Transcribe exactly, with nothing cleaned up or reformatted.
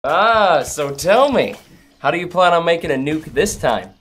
Ah, so tell me, how do you plan on making a nuke this time?